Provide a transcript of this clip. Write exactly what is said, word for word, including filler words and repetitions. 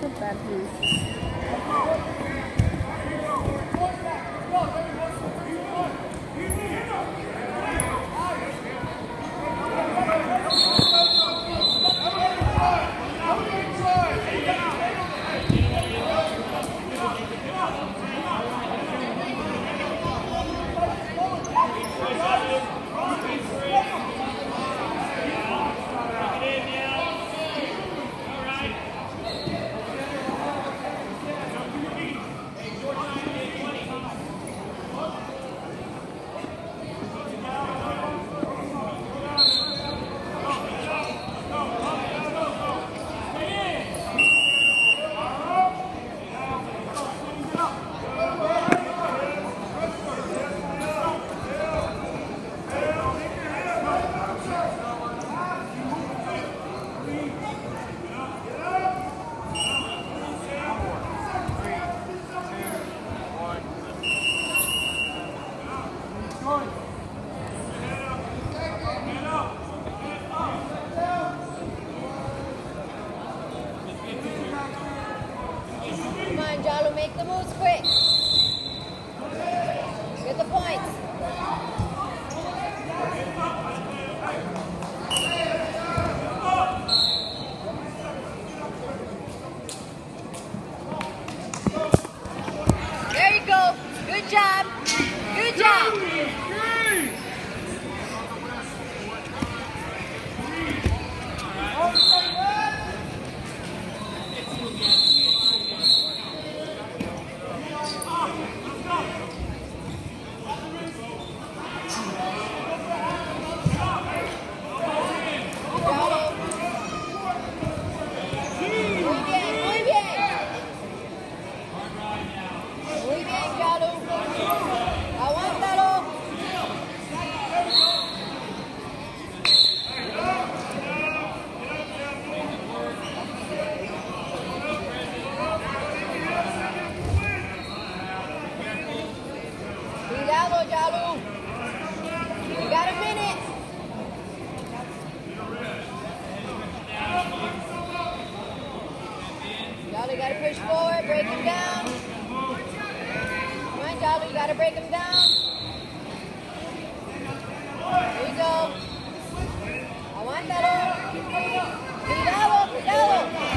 bad news. Jalo, make the moves quick. Get the points. There you go. Good job. Good job. Cuidado, Yalu. You got a minute. Yalu, you got to push forward, break him down. Come on, Yalu, you got to break him down. Here you go. Aguántalo. Cuidado, cuidado.